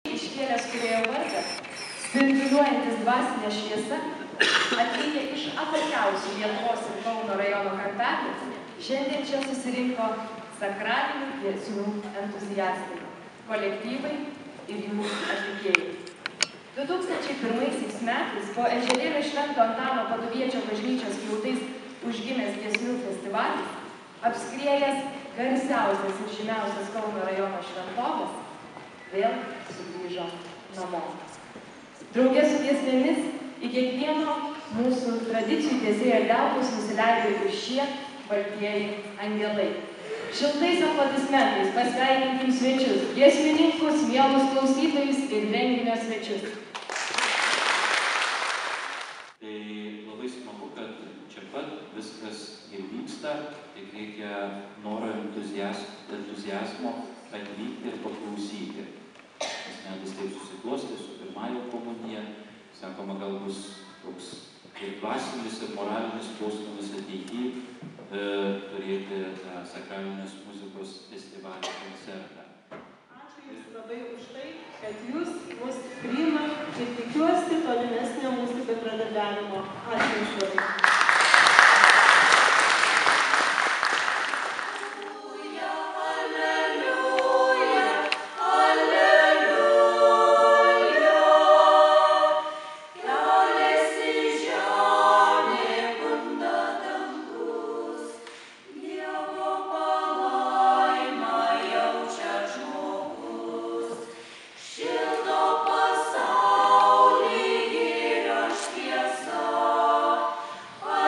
iškėlęs kūrėjo vardą, spinduliuojantis dvasinė šviesa, atvykę iš atokiausių Lietuvos ir Kauno rajono kampelių, šiandien čia susirinko sakralinių giesmių entuziastai, kolektyvai ir jų atlikėjai. 2001 metais po Ežerėlio Švento Antano Paduviečio bažnyčios skliautais užgimęs giesmių festivalis, apskriejęs garsiausias ir žymiausias Kauno rajono šventovės, vėl sugrįžo namo. Drauge su giesmėmis į kiekvieno mūsų tradicijų tiesėjo liaupus nusileido ir šie baltieji angelai. Šiltais aplodismentais pasveikinkim svečius, giesmininkus, mielus klausytojus ir renginio svečius. Tai labai smagu, kad čia pat viskas ir vyksta, tik reikia noro entuziazmo atvykti ir paklausyti. Nes metais taip susiklostė su pirmąja komunija, sakoma, gal bus toks ir dvasinis, ir moralinis postūmis ateityje turėti tą sakralinės muzikos festivalio koncertą. Ačiū Jums labai už tai, kad Jūs mus priima ir tikiuosi tolimesnio mūsų bendradarbiavimo. Ačiū Jums labai. Pasaulį gėrio šviesa.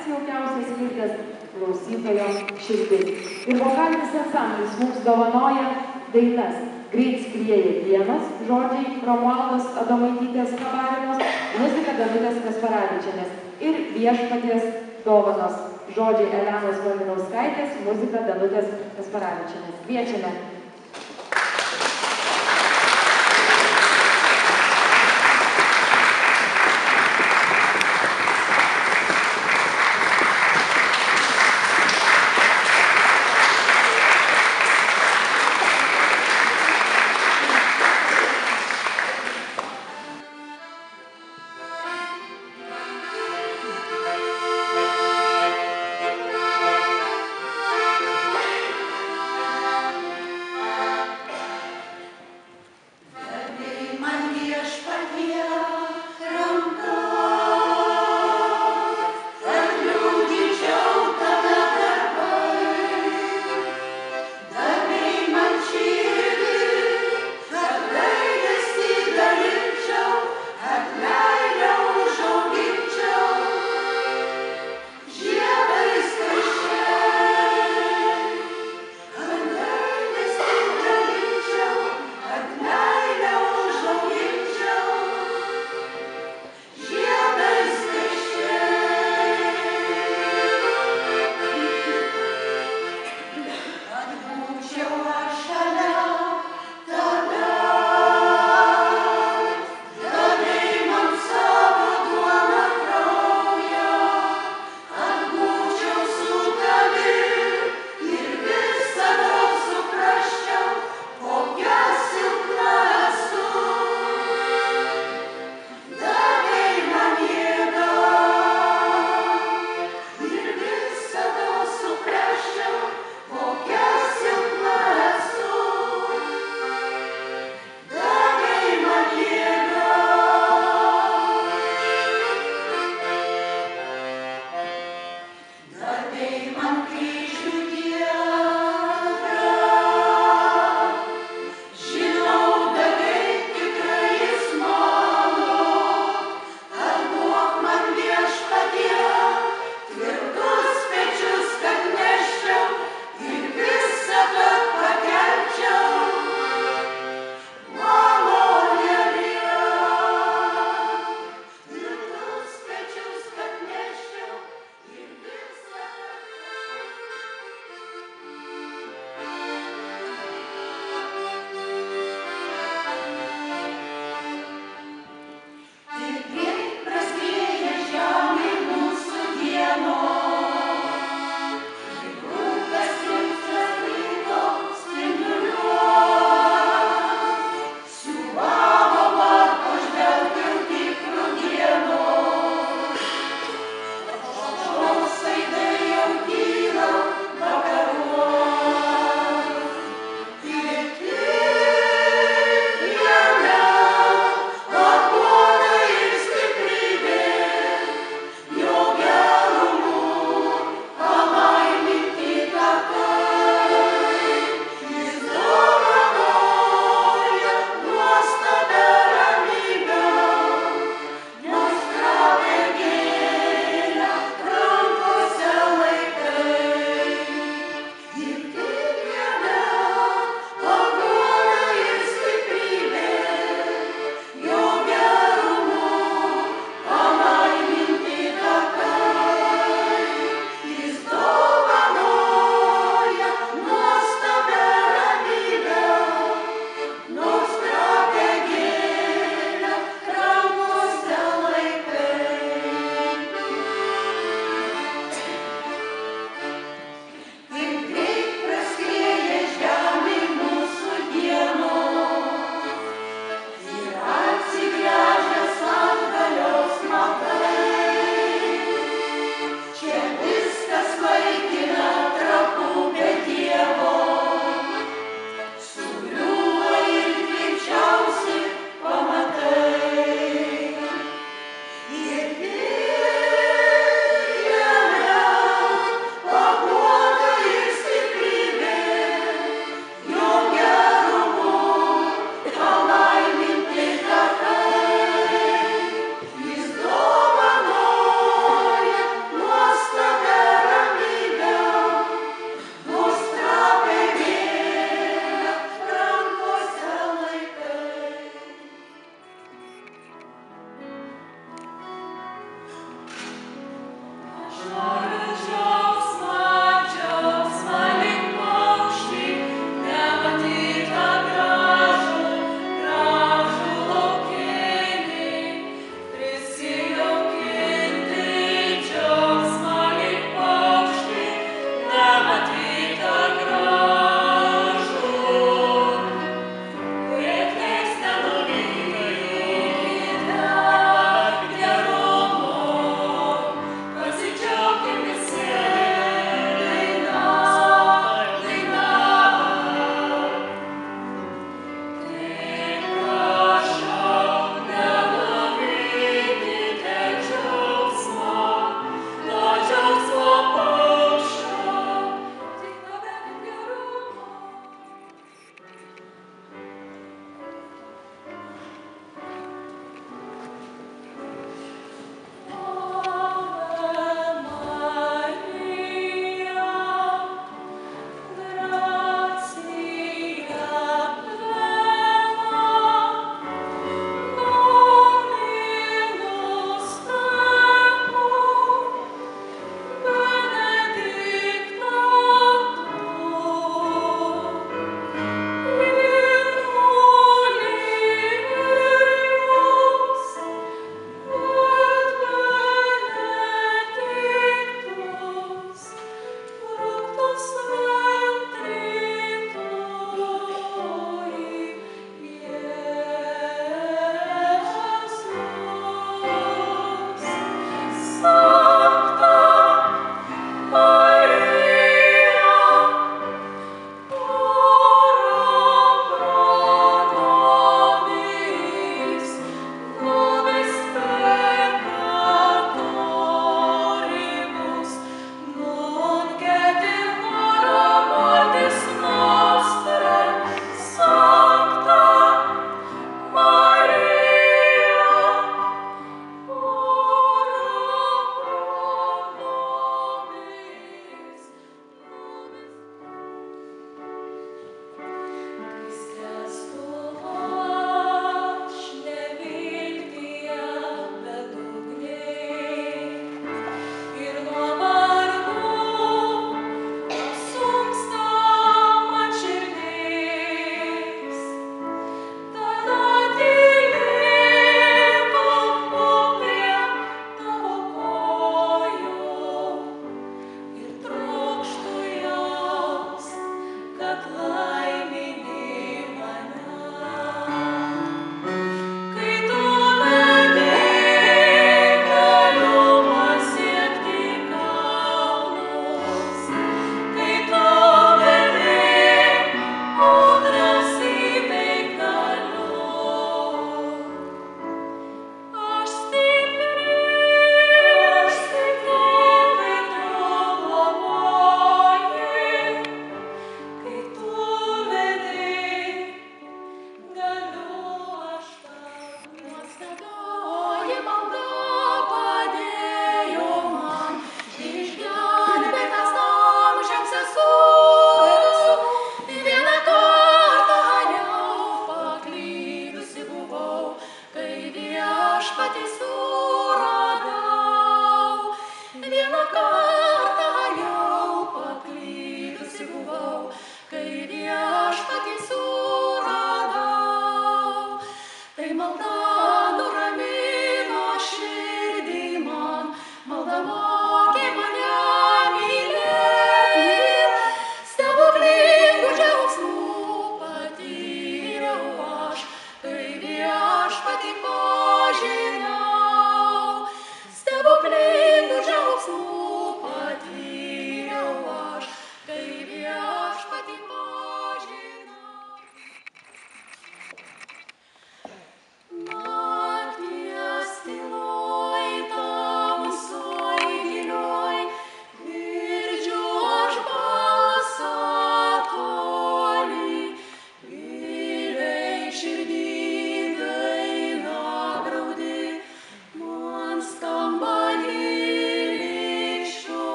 pats jaukiausias skirtas klausytojo širdis. Ir vokalinis ansamblis mums dovanoja dainas Greit skrieja dienos, žodžiai Romualdos Adomaitytės Kabarinos, muzika Danutės Kasparavičienės ir Viešpaties dovanos, žodžiai Elenos Malinauskaitės, muzika Danutės Kasparavičienės. Kviečiame.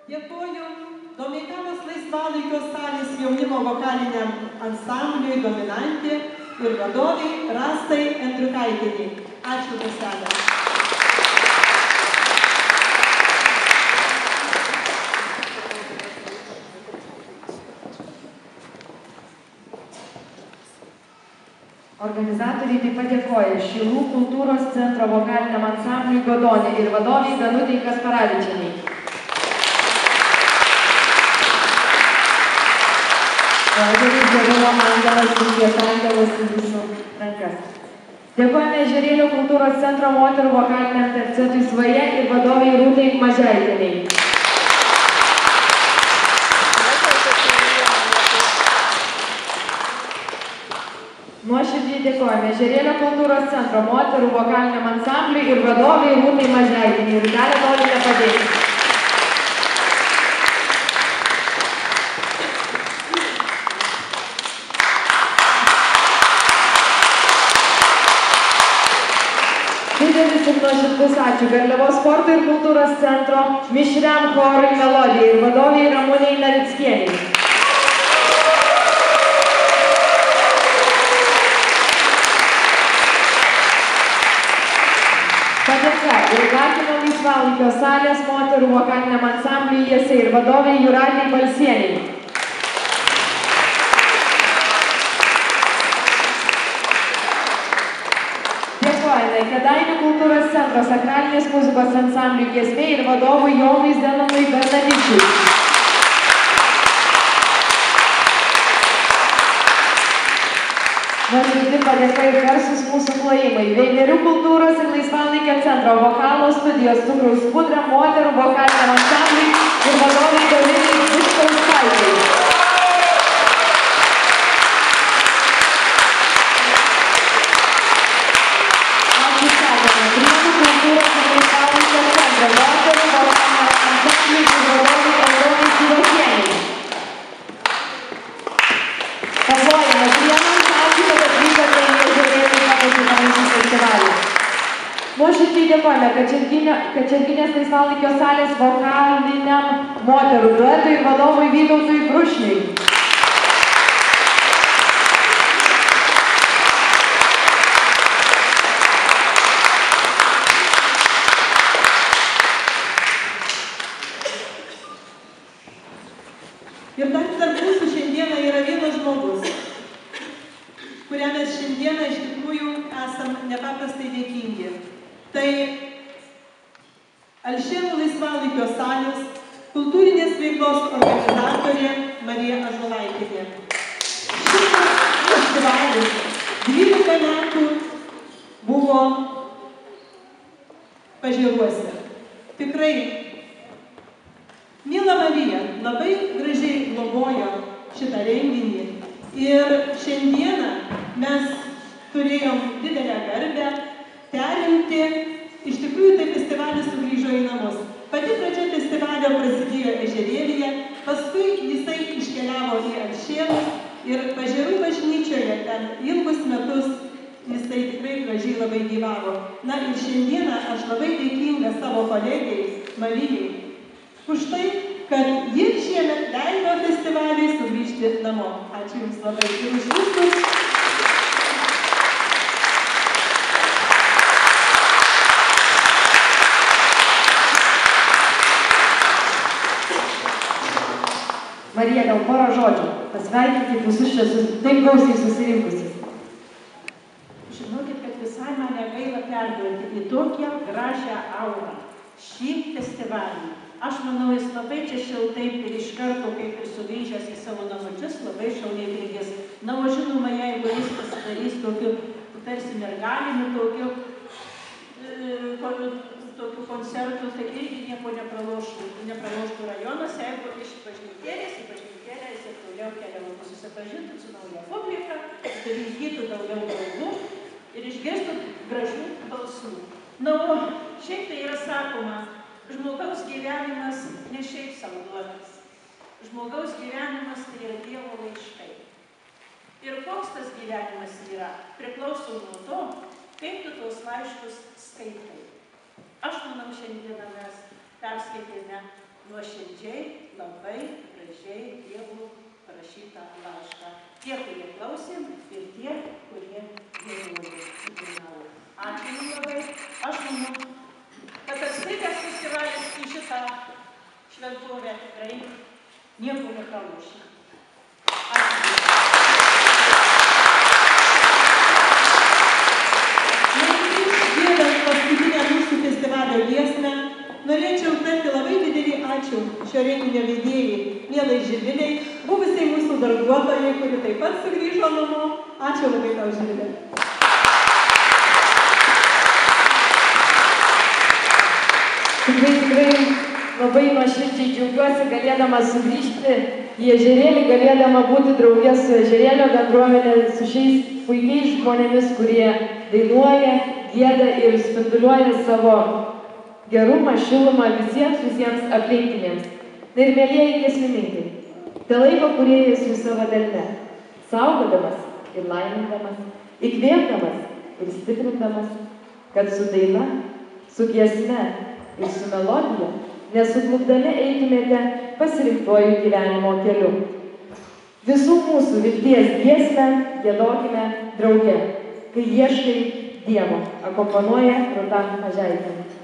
Dėkoju Domeikavos laisvalaikio salės jaunimo vokaliniam ansambliui Dominantė ir vadoviai Rastai Andriukaitienei. Ačiū Raselė. Organizatoriai taip pat dėkoja Šilų kultūros centro vokaliniam ansambliui Godonė ir vadoviai Danutei Kasparavičienei. Ežerys Dievulo angelas vilties angelas į jūsų rankas. Dėkojame Ežerėlio kultūros centro moterų vokaliniam tercetui Svaja ir vadoviai Rūtai Mažeitienei. Nuoširdžiai dėkojame Ežerėlio kultūros centro moterų vokaliniam ansambliui ir vadoviai Rūtai Mažeitienei. Ir galite norite padėti. Didelis ir nuoširdus ačiū Garliavos sporto ir kultūros centro mišriam chorui Melodijai ir vadoviai Ramunei Navickienei. Padėka ir Lakino laisvalaikio salės moterų vokaliniam ansambliui Jiesiai ir vadoviai Jūratei Balsieniai. Dėkojame Kėdainių kultūros centro sakralinės muzikos ansambliui Giesmė ir vadovui Jonui Zenonui Bernadičiui. Nuoširdži padėka ir garsus mūsų plojimai. Veiverių kultūros ir laisvalaikio centro vokalo studijos Cukraus pudra moterų vokaliniam ansambliui ir vadovai Dovilei Viškauskaitei. Ačiū sakome Prienų kultūros ir laisvalaikio centro moterų vokaliniam ansambliui ir vadovai Audronei Sirosienei. Paplojame Prienams. Nuoširdžiai dėkojame Kačerginės laisvalaikio salės vokaliniam moterų duetui ir vadovui Vytautui Brušniui. Ir dar tarp mūsų šiandieną yra vienas žmogus, kuriam mes šiandieną iš tikrųjų esam nepaprastai dėkingi. Tai Alšėnų laisvalaikio salės kultūrinės veiklos organizatorė Marija Ąžuolaitienė. Šitas festivalis 12 metų buvo Pažėruose. Tikrai, miela Marija labai gražiai globojo šitą renginį ir šiandieną mes turėjom didelę garbę perimti. Iš tikrųjų, tai festivalis sugrįžo į namus. Pati pradžia festivalio prasidėjo Ežerėlyje, paskui jisai iškeliavo į Alšėnus ir Pažėrų bažnyčioje ten ilgus metus jisai tikrai gražiai labai gyvavo. Na ir šiandieną aš labai dėkinga savo kolegijai Marijai už tai, kad ji šiemet leido festivaliui sugrįžti namo. Ačiū Jums labai ir už visus. Marija, gal porą žodžių. Pasveikinti visus čia taip gausiai susirinkusius. Žinokit, kad visai mane gaila perduoti į tokią gražią aurą šį festivalį. Aš manau, jis labai čia šiltai ir iš karto, kaip ir sugrįžęs į savo namučius, labai šauniai grįžęs. Na, o žinoma, jeigu jis pasidarys tokiu, tarsi mergaliniu, tokių koncertų, tai irgi nieko nepraloštų rajonas, jeigu iš bažnytėlės į bažnytėlę jis ir toliau keliautų, susipažintų su nauja publika, įgytų daugiau draugų ir išgirstų gražių balsų. Na, o šiaip tai yra sakoma, žmogaus gyvenimas ne šiaip savo duotas. Žmogaus gyvenimas tai yra Dievo laiškai. Ir koks tas gyvenimas yra, priklauso nuo to, kaip tu tos laiškus skaitai. Aš manau, šiandieną mes perskaitėme nuoširdžiai, labai gražiai Dievų parašytą laišką. Tie, kurie klausė ir tie, kurie dainavo. Ačiū jums labai. Aš manau, kad atskridęs festivalis į šitą šventovę tikrai nieko nepralošia. Ačiū. Giedant paskutinę mūsų festivalio giesmę, norėčiau tarti labai didelį ačiū šio renginio vedėjai, mielai Živilei, buvusiai mūsų darbuotojai, kuri taip pat sugrįžo namo. Ačiū labai tau, Živilė. Tikrai labai nuoširdžiai džiaugiuosi galėdama sugrįžti į ežerėlį, galėdama būti drauge su ežerėlio bendruomenė, su šiais puikiais žmonėmis, kurie dainuoja, gieda ir spinduliuoja savo gerumą, šilumą visiems aplinkiniams. Ir mėlieji giesmininkai, te laiko kūrėjas jūs savo delne, saugodamas ir laimindamas, įkvėpdamas ir stiprindamas, kad su daina, su giesme ir su melodija nesuklupdami eitumėte pasirinktuoju gyvenimo keliu. Visų mūsų vilties giesmę giedokime drauge, kai ieškai Dievo, akompanuoja Rūta Mažaitė.